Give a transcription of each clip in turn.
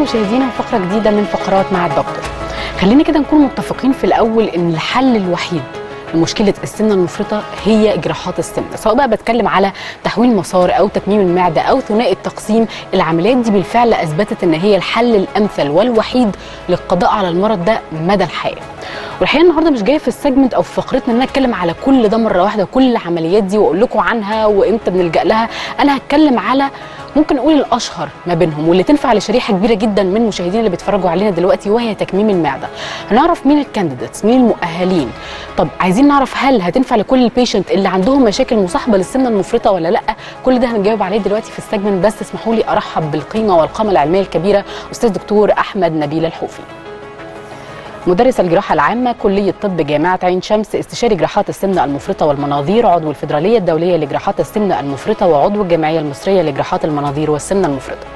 مشاهدينا وفقرة جديدة من فقرات مع الدكتور. خلينا كده نكون متفقين في الأول إن الحل الوحيد لمشكلة السمنة المفرطة هي جراحات السمنة، سواء بقى بتكلم على تحويل مسار أو تكميم المعدة أو ثنائي التقسيم. العمليات دي بالفعل أثبتت إن هي الحل الأمثل والوحيد للقضاء على المرض ده مدى الحياة. والحقيقة النهارده مش جايه في السيجمنت أو في فقرتنا إن أنا أتكلم على كل ده مرة واحدة وكل العمليات دي وأقول لكم عنها وإمتى بنلجأ لها. أنا هتكلم على ممكن نقول الاشهر ما بينهم واللي تنفع لشريحه كبيره جدا من المشاهدين اللي بيتفرجوا علينا دلوقتي، وهي تكميم المعده. هنعرف مين الكانديديتس، مين المؤهلين. طب عايزين نعرف هل هتنفع لكل البيشنت اللي عندهم مشاكل مصاحبه للسمنه المفرطه ولا لا؟ كل ده هنجاوب عليه دلوقتي في السيجمنت، بس اسمحوا لي ارحب بالقيمه والقامه العلميه الكبيره استاذ دكتور احمد نبيل الحوفي، مدرس الجراحة العامة كلية طب جامعة عين شمس، استشاري جراحات السمنة المفرطة والمناظير، عضو الفيدرالية الدولية لجراحات السمنة المفرطة، وعضو الجمعية المصرية لجراحات المناظير والسمنة المفرطة.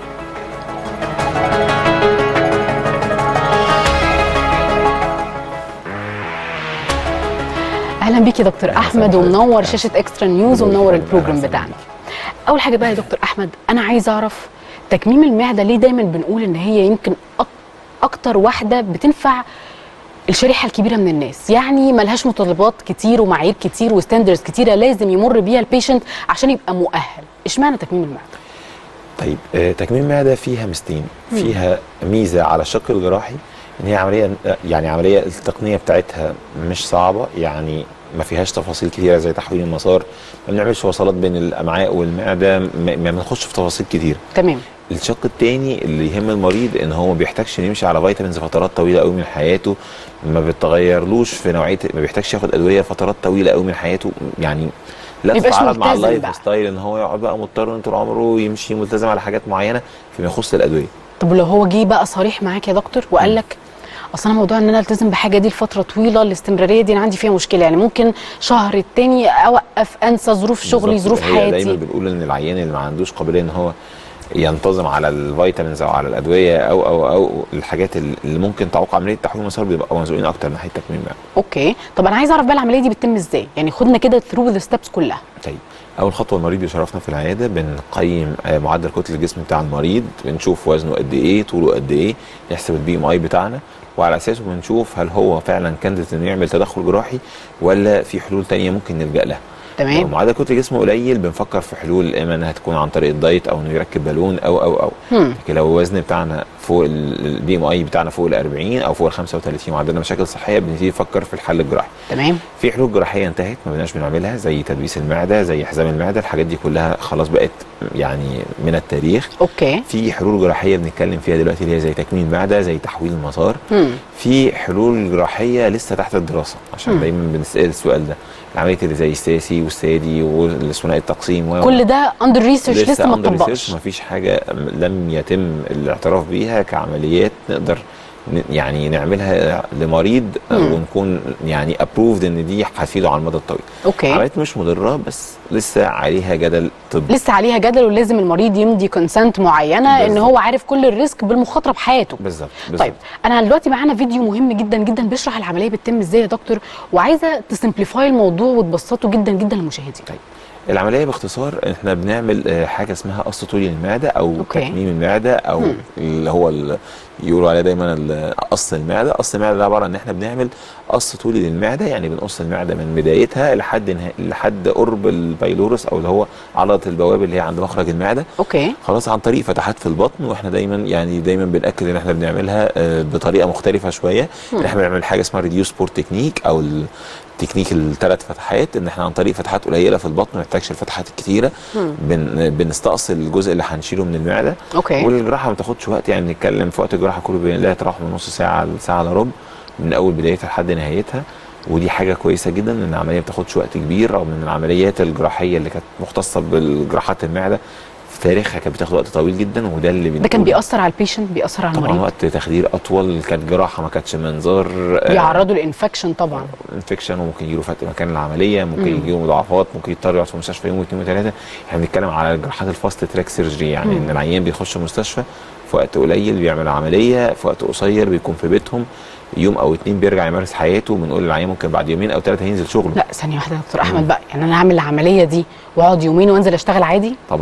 أهلا بيك يا دكتور أحمد، ومنور شاشة إكسترا نيوز ومنور البروجرام بتاعنا. أول حاجة بقى يا دكتور أحمد، أنا عايز أعرف تكميم المعدة ليه دايما بنقول إن هي يمكن اكتر واحده بتنفع الشريحه الكبيره من الناس، يعني ملهاش متطلبات كتير ومعايير كتير وستاندرز كتيره لازم يمر بيها البيشنت عشان يبقى مؤهل. اشمعنى تكميم المعده؟ طيب تكميم المعده فيها ميزتين. فيها ميزه على الشق الجراحي ان هي عمليه التقنيه بتاعتها مش صعبه، يعني ما فيهاش تفاصيل كتيره زي تحويل المسار، ما بنعملش وصلات بين الامعاء والمعده، ما بنخش في تفاصيل كتير. تمام. الشق الثاني اللي يهم المريض ان هو ما بيحتاجش يمشي على فيتامينز فترات طويله قوي من حياته، ما بتغيرلوش في نوعيه، ما بيحتاجش ياخد ادويه فترات طويله قوي من حياته، يعني لا تتعارض مع اللايف ستايل ان هو يقعد بقى مضطر طول عمره يمشي ملتزم على حاجات معينه فيما يخص الادويه. طب لو هو جه بقى صريح معاك يا دكتور وقال لك اصل انا موضوع ان انا التزم بحاجه دي لفتره طويله، الاستمراريه دي انا عندي فيها مشكله، يعني ممكن شهر التاني اوقف، انسى ظروف شغلي، ظروف حياتي. دايما بنقول ان العيان اللي ما عندوش قابليه ان هو ينتظم على الفيتامينز او على الادويه او الحاجات اللي ممكن تعوق عمليه تحويل المسار بيبقى مسؤولين اكتر ناحيه تكميم المعده. اوكي، طب انا عايز اعرف بقى العمليه دي بتتم ازاي؟ يعني خدنا كده ثرو ذا ستيبس كلها. طيب اول خطوه المريض بيشرفنا في العياده، بنقيم معدل كتله الجسم بتاع المريض، بنشوف وزنه قد ايه، طوله قد ايه، نحسب البي ام اي بتاعنا، وعلى اساسه بنشوف هل هو فعلا كانديديت انه يعمل تدخل جراحي ولا في حلول ثانيه ممكن نلجا لها. تمام. لو معدل كتله جسمه قليل بنفكر في حلول، اما انها تكون عن طريق الدايت او انه يركب بالون او لكن لو الوزن بتاعنا فوق البي ام اي بتاعنا فوق ال 40 او فوق ال 35 وعندنا مشاكل صحيه بنبتدي نفكر في الحل الجراحي. تمام. في حلول جراحيه انتهت ما بقيناش بنعملها زي تدبيس المعده، زي حزام المعده، الحاجات دي كلها خلاص بقت يعني من التاريخ. اوكي. في حلول جراحيه بنتكلم فيها دلوقتي اللي هي زي تكميم المعده، زي تحويل المسار. في حلول جراحيه لسه تحت الدراسه، عشان دايما بنسال السؤال ده، العمليه اللي زي الساسي والسادي والثنائي التقسيم كل ده اندر ريسيرش لسه ما اتطبقش. ما فيش حاجه لم يتم الاعتراف بيها كعمليات نقدر يعني نعملها لمريض ونكون يعني ابروفد ان دي هتفيده على المدى الطويل. اوكي. عمليات مش مضره بس لسه عليها جدل طبي، لسه عليها جدل، ولازم المريض يمضي كونسنت معينه بالزبط. ان هو عارف كل الريسك بالمخاطره بحياته. بالظبط. طيب انا دلوقتي معانا فيديو مهم جدا جدا بيشرح العمليه بتتم ازاي يا دكتور، وعايزه تسمبليفاي الموضوع وتبسطه جدا جدا للمشاهدين. طيب العمليه باختصار احنا بنعمل حاجه اسمها قص طولي للمعده او تكميم المعده او اللي هو يقولوا عليه دايما قص المعده. قص المعده ده عباره عن ان احنا بنعمل قص طولي للمعده، يعني بنقص المعده من بدايتها لحد قرب البايلورس او اللي هو عضله البوابه اللي هي عند مخرج المعده. اوكي. خلاص عن طريق فتحات في البطن، واحنا دايما بناكد ان احنا بنعملها بطريقه مختلفه شويه. احنا بنعمل حاجه اسمها ريديوس بورت تكنيك او تكنيك الثلاث فتحات، ان احنا عن طريق فتحات قليله في البطن ما نحتاجش الفتحات الكتيره. بنستأصل الجزء اللي هنشيله من المعده. اوكي. والجراحه ما تاخدش وقت، يعني بنتكلم في وقت الجراحه كله لا يتراوح من نص ساعه لساعه الا ربع من اول بدايتها لحد نهايتها، ودي حاجه كويسه جدا ان العمليه ما بتاخدش وقت كبير، رغم ان العمليات الجراحيه اللي كانت مختصه بالجراحات المعده في تاريخها كانت بتاخد وقت طويل جدا، وده اللي ده كان بيأثر على البيشنت، بيأثر على المريض طبعا. وقت تخدير اطول، كانت جراحه ما كانتش منظار، بيعرضوا للانفكشن طبعا، انفكشن، وممكن يجيله فتق مكان العمليه، ممكن يجيله مضاعفات، ممكن يضطر يقعد في المستشفى يوم واثنين وثلاثه. احنا بنتكلم على جراحات الفاست تراك سيرجري، يعني ان العيان بيخش المستشفى في وقت قليل بيعمل عمليه، في وقت قصير بيكون في بيتهم يوم او اتنين بيرجع يمارس حياته. بنقول للعيان ممكن بعد يومين او ثلاثه هينزل شغله. لا ثانيه واحده يا دكتور احمد بقى، يعني انا هعمل العمليه دي واقعد يومين وانزل اشتغل عادي؟ طبعا.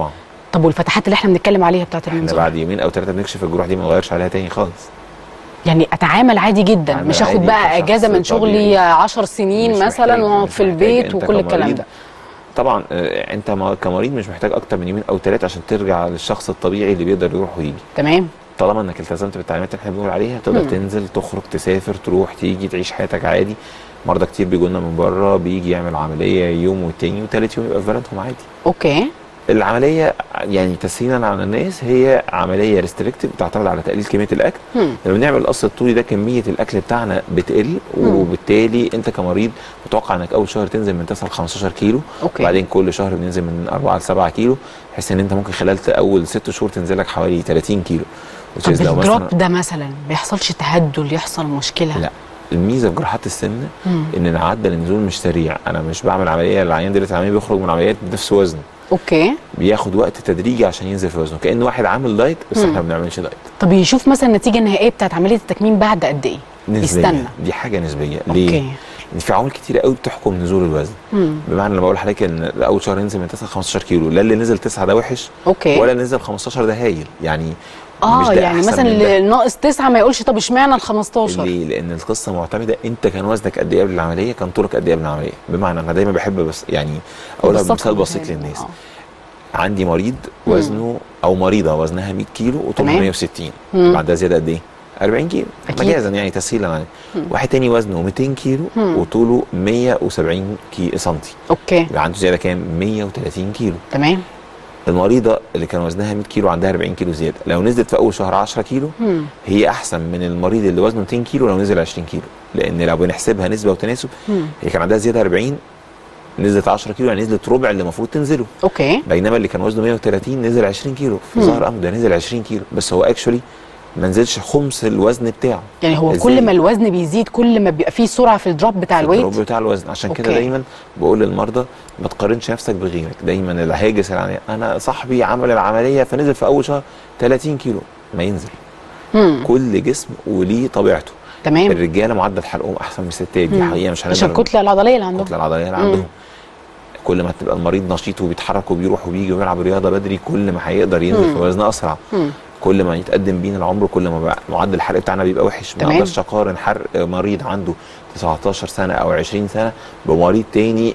طب والفتحات اللي احنا بنتكلم عليها بتاعت المنظار؟ بعد يومين او 3 بنكشف الجروح دي، ما نغيرش عليها تاني خالص. يعني اتعامل عادي جدا، مش اخد بقى اجازه من شغلي 10 سنين مثلا واقعد في البيت وكل الكلام ده. طبعا انت كمريض مش محتاج اكتر من يومين او 3 عشان ترجع للشخص الطبيعي اللي بيقدر يروح ويجي. تمام. طالما انك التزمت بالتعليمات اللي احنا بنقول عليها تقدر تنزل تخرج تسافر تروح تيجي تعيش حياتك عادي. مرضى كتير بيجوا لنا من بره، بيجي يعمل عمليه يوم والتاني وثالث يوم يبقى في بلدهم عادي. اوكي. العمليه يعني تسهيلا على الناس هي عمليه ريستريكتيف بتعتمد على تقليل كميه الاكل. لما بنعمل القص الطولي ده كميه الاكل بتاعنا بتقل، وبالتالي انت كمريض متوقع انك اول شهر تنزل من 9 ل 15 كيلو. أوكي. وبعدين كل شهر بننزل من 4 ل 7 كيلو، بحيث ان انت ممكن خلال اول 6 شهور تنزل لك حوالي 30 كيلو. طب الدروب ده مثلا ما بيحصلش تهدل، يحصل مشكله؟ لا، الميزه في جراحات السمنه ان معدل النزول مش سريع. انا مش بعمل عمليه العيان دلوقتي العمليه بيخرج من عمليات بنفس وزنه. اوكي. بياخد وقت تدريجي عشان ينزل في وزنه، كأن واحد عامل دايت بس احنا ما بنعملش دايت. طب يشوف مثلا النتيجه النهائيه بتاعت عمليه التكميم بعد قد ايه؟ نسبية. يستنى؟ دي حاجه نسبيه. ليه؟ اوكي. ان في عوامل كتيره قوي بتحكم نزول الوزن. بمعنى لما بقول لحضرتك ان اول شهر ينزل من 9 ل 15 كيلو، لا اللي نزل 9 ده وحش، اوكي، ولا نزل 15 ده هايل. يعني مش ده يعني مثلا اللي ناقص 9 ما يقولش طب اشمعنى ال 15؟ ليه؟ لان القصه معتمده انت كان وزنك قد ايه قبل العمليه، كان طولك قد ايه قبل العمليه. بمعنى انا دايما بحب بس يعني اقولها بمثال بسيط للناس. عندي مريض وزنه او مريضه وزنها 100 كيلو وطولها 160، بعد ده زياده قد ايه؟ 40 كيلو مجازا يعني تسهيلا عليه. واحد تاني وزنه 200 كيلو وطوله 170 سنتي. اوكي، يبقى عنده زياده كام؟ 130 كيلو. تمام. المريضه اللي كان وزنها 100 كيلو عندها 40 كيلو زياده، لو نزلت في اول شهر 10 كيلو هي احسن من المريض اللي وزنه 200 كيلو لو نزل 20 كيلو. لان لو بنحسبها نسبه وتناسب، هي كان عندها زياده 40، نزلت 10 كيلو يعني نزلت ربع اللي المفروض تنزله. اوكي. بينما اللي كان وزنه 130 نزل 20 كيلو، في ظهر امر ده نزل 20 كيلو، بس هو اكشولي ما نزلش خمس الوزن بتاعه. يعني هو كل ما الوزن بيزيد كل ما بيبقى فيه سرعه في الدروب بتاع الويت، الدروب بتاع الوزن. عشان كده دايما بقول للمرضى ما تقارنش نفسك بغيرك. دايما الهاجس العمليه، انا صاحبي عمل العمليه فنزل في اول شهر 30 كيلو، ما ينزل. كل جسم وليه طبيعته. تمام. الرجاله معدل حرقهم احسن من الستات، دي حقيقه مش هنقدر عشان الكتله العضليه اللي عندهم. الكتله العضليه اللي عندهم. كل ما تبقى المريض نشيط وبيتحرك وبيروح وبيجي وبيلعب رياضه بدري، كل ما هيقدر ينزل في وزن اسرع. كل ما يتقدم بينا العمر كل ما معدل الحرق بتاعنا بيبقى وحش. ما اقدرش اقارن حرق مريض عنده 19 سنه او 20 سنه بمريض تاني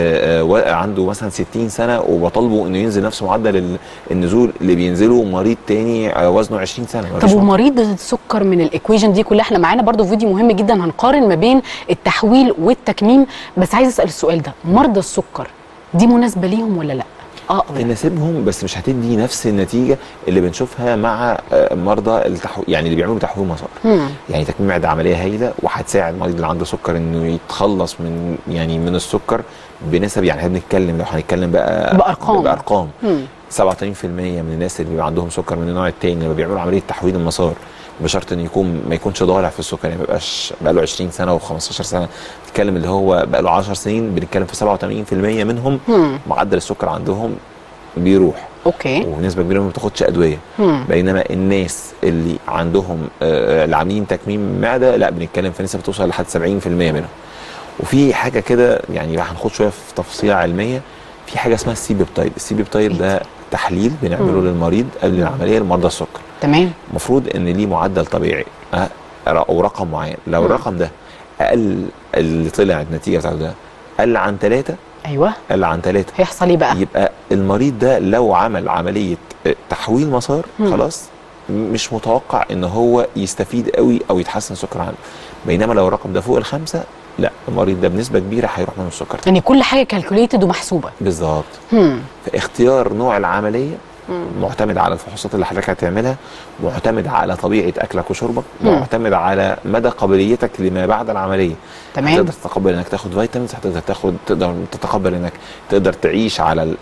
عنده مثلا 60 سنه وبطالبه انه ينزل نفس معدل النزول اللي بينزله مريض تاني وزنه 20 سنه. طب ومريض السكر من الايكويشن دي كلها، احنا معانا برضو فيديو مهم جدا هنقارن ما بين التحويل والتكميم، بس عايز اسال السؤال ده، مرضى السكر دي مناسبه ليهم ولا لا؟ تناسبهم، بس مش هتدي نفس النتيجه اللي بنشوفها مع مرضى يعني اللي بيعملوا تحويل مسار. يعني تكميم معده عمليه هايله وهتساعد المريض اللي عنده سكر انه يتخلص من السكر بنسب. يعني هنتكلم لو هنتكلم بقى بارقام 87% من الناس اللي بيبقى عندهم سكر من النوع الثاني لما بيعملوا عمليه تحويل المسار، بشرط ان ما يكونش ضالع في السكر، يعني ما يبقاش بقى له 20 سنه و15 سنه. بنتكلم اللي هو بقى له 10 سنين، بنتكلم في 87% منهم معدل السكر عندهم بيروح. اوكي. ونسبه كبيره ما بتاخدش ادويه. بينما الناس اللي عندهم اللي عاملين تكميم معده، لا بنتكلم في نسبه توصل لحد 70% منهم. وفي حاجه كده يعني هنخوض شويه في تفاصيل علميه، في حاجه اسمها السي بيبتايد. السي بيبتايد ده تحليل بنعمله للمريض قبل العمليه لمرضى السكر. تمام. المفروض ان ليه معدل طبيعي او رقم معين. لو الرقم ده اقل، اللي طلع النتيجه بتاعته ده اقل عن 3، ايوه اقل عن 3 هيحصل ايه بقى؟ يبقى المريض ده لو عمل عمليه تحويل مسار خلاص مش متوقع ان هو يستفيد قوي او يتحسن سكر عنده. بينما لو الرقم ده فوق ال5، لا المريض ده بنسبه كبيره هيروح منه السكر. يعني كل حاجه كالكوليتد ومحسوبه. بالظبط. فاختيار نوع العمليه معتمد على الفحوصات اللي حضرتك هتعملها، معتمد على طبيعه اكلك وشربك، معتمد على مدى قابليتك لما بعد العمليه. تمام. هتقدر تتقبل انك تاخد فيتامينز، تقدر تتقبل انك تقدر تعيش على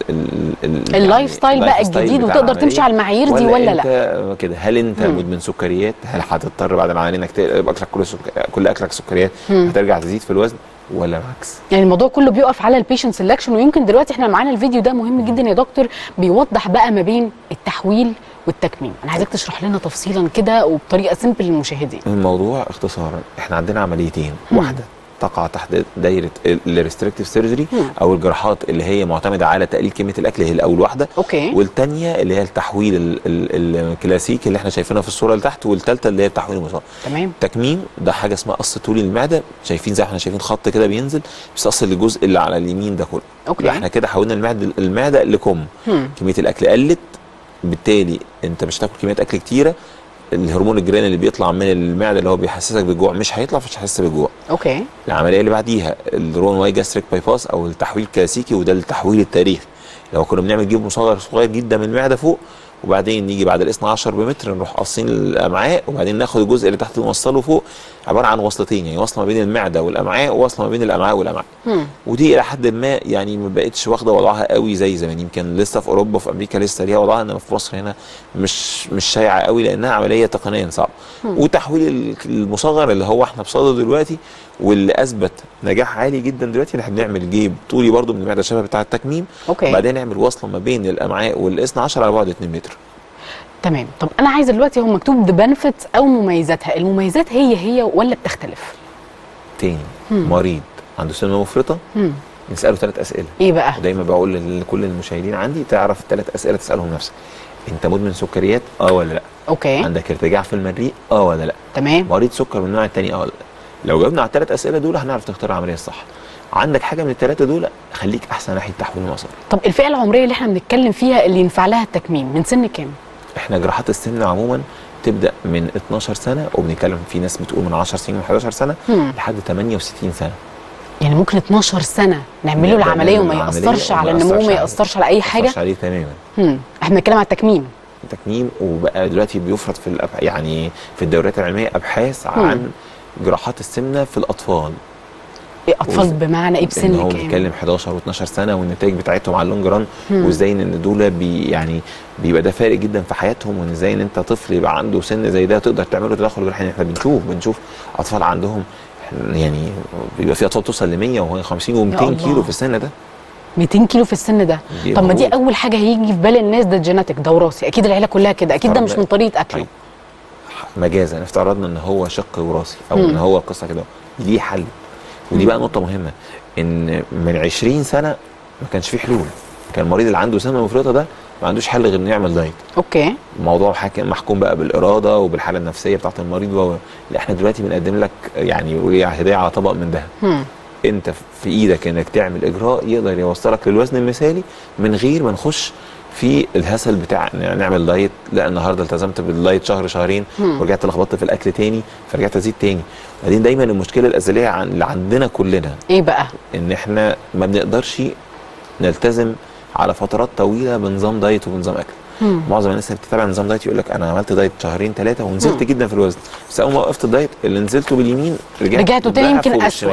اللايف ستايل بقى الجديد وتقدر تمشي على المعايير دي ولا لا؟ كده هل انت مدمن سكريات؟ هل هتضطر بعد العمليه انك يبقى اكلك كل اكلك سكريات هترجع تزيد في الوزن ولا العكس؟ يعني الموضوع كله بيقف على البيشنت سelection. ويمكن دلوقتي احنا معانا الفيديو ده مهم جدا يا دكتور، بيوضح بقى ما بين التحويل والتكميم. انا عايزاك تشرح لنا تفصيلا كده وبطريقه سيمبل للمشاهدين. الموضوع اختصارا، احنا عندنا عمليتين، واحده تقع تحت دايره الريستريكتيف سيرجري او الجراحات اللي هي معتمده على تقليل كميه الاكل، هي الاول واحده. اوكي. والثانيه اللي هي التحويل الكلاسيكي اللي احنا شايفينها في الصوره اللي تحت، والثالثه اللي هي التحويل المصغر. تمام. تكميم ده حاجه اسمها قص طولي للمعده، شايفين زي احنا شايفين خط كده بينزل بس اصل الجزء اللي على اليمين ده كله. اوكي. احنا كده حولنا المعده لكم. كميه الاكل قلت، بالتالي انت مش هتاكل كميه اكل كتيره، الهرمون الجرين اللي بيطلع من المعده اللي هو بيحسسك بالجوع مش هيطلع، فمش هتحس بالجوع. اوكي. العمليه اللي بعديها الرون واي جاستريك باي باس او التحويل الكلاسيكي، وده التحويل التاريخي. لو كنا بنعمل جيب مصغر صغير جدا من المعده فوق، وبعدين نيجي بعد الاثنى عشر بمتر نروح قاصين الامعاء، وبعدين ناخد الجزء اللي تحت نوصله فوق، عباره عن وصلتين، يعني وصله ما بين المعده والامعاء ووصله ما بين الامعاء والامعاء. ودي الى حد ما يعني ما بقتش واخده وضعها قوي زي زمان، يمكن لسه في اوروبا وفي امريكا لسه ليها وضعها، انما في مصر هنا مش شائعه قوي لانها عمليه تقنيا صعبه. وتحويل المصغر اللي هو احنا بصدده دلوقتي واللي اثبت نجاح عالي جدا دلوقتي، ان احنا بنعمل جيب طولي برده من المعده شبه بتاع التكميم. اوكي. وبعدين نعمل وصله ما بين الامعاء والاثنى عشر على بعد 2 متر. تمام. طب انا عايزه دلوقتي، هو مكتوب ذا بنفيتس او مميزاتها، المميزات هي ولا بتختلف؟ تاني مريض عنده سمنه مفرطه نساله 3 اسئله. ايه بقى؟ ودايما بقول لكل المشاهدين عندي تعرف 3 اسئله تسالهم نفسك. انت مدمن سكريات ولا لا؟ اوكي. عندك ارتجاع في المريء ولا لا؟ تمام. مريض سكر من النوع الثاني ولا لا؟ لو جاوبنا على ال3 اسئله دول هنعرف تختار العمليه الصح. عندك حاجه من ال3 دول، خليك احسن ناحيه تحويل المسار. طب الفئه العمريه اللي احنا بنتكلم فيها اللي ينفع لها التكميم من سن كام؟ احنا جراحات السمنه عموما تبدا من 12 سنه، وبنتكلم في ناس بتقول من 10 سنين و11 سنه لحد 68 سنه. يعني ممكن 12 سنه نعمل له العمليه وما يأثرش على النمو، ما يأثرش على اي حاجه؟ ما يأثرش عليه تماما. احنا بنتكلم على التكميم. وبقى دلوقتي بيفرض يعني في الدوريات العلميه ابحاث عن جراحات السمنه في الاطفال. اطفال بمعنى ايه؟ بسن كام؟ هو بيتكلم 11 و12 سنه، والنتائج بتاعتهم على اللونج ران، وازاي ان دول يعني بيبقى ده فارق جدا في حياتهم، وان ازاي ان انت طفل يبقى عنده سن زي ده تقدر تعمله تدخل جراحي. احنا بنشوف اطفال عندهم يعني بيبقى في اطفال توصل ل 150 و200 كيلو في السن ده. 200 كيلو في السن ده؟ طب ما دي اول حاجه هيجي في بال الناس، ده جيناتيك، ده وراثي، اكيد العيله كلها كده، اكيد ده مش من طريقه اكله. مجازا افترضنا ان هو شق وراثي او ان هو القصه كده، ليه حل. ودي بقى نقطه مهمه، ان من 20 سنه ما كانش فيه حلول، كان المريض اللي عنده سمنه مفرطه ده ما عندوش حل غير انه يعمل دايت. اوكي. الموضوع محكوم بقى بالاراده وبالحاله النفسيه بتاعت المريض. لا احنا دلوقتي بنقدم لك يعني هديه على طبق من ذهب. انت في ايدك انك تعمل اجراء يقدر يوصلك للوزن المثالي من غير ما نخش في الهسل بتاع نعمل دايت. لا النهارده التزمت بالدايت شهر شهرين ورجعت لخبطت في الاكل تاني فرجعت ازيد تاني. بعدين دايما المشكله الازليه اللي عندنا كلنا ايه بقى؟ ان احنا ما بنقدرش نلتزم على فترات طويله بنظام دايت وبنظام اكل. معظم الناس اللي بتتابع نظام دايت يقول لك انا عملت دايت شهرين 3 ونزلت جدا في الوزن، بس اول ما وقفت الدايت اللي نزلته باليمين رجعته تاني يمكن اسوء.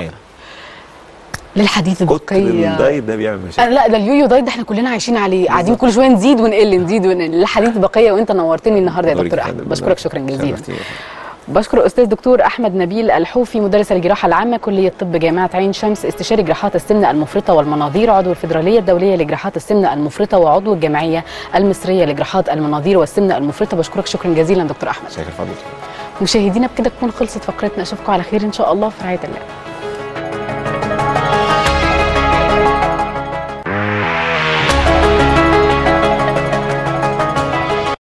للحديث البقيه الدايت ده بيعمل مشاكل. لا ده اليويو دايت ده احنا كلنا عايشين عليه، قاعدين كل شويه نزيد ونقل نزيد ونقل. للحديث بقيه، وانت نورتني النهارده يا دكتور احمد، بشكرك شكرا جزيلا. بشكر استاذ دكتور احمد نبيل الحوفي، مدرس الجراحه العامه كليه طب جامعه عين شمس، استشاري جراحات السمنه المفرطه والمناظير، عضو الفدراليه الدوليه لجراحات السمنه المفرطه، وعضو الجمعيه المصريه لجراحات المناظير والسمنه المفرطه. بشكرك شكرا جزيلا دكتور احمد. شكرا فضلك. مشاهدينا بكده تكون خلصت فقرتنا، اشوفكم على خير ان شاء الله في رعايه الله.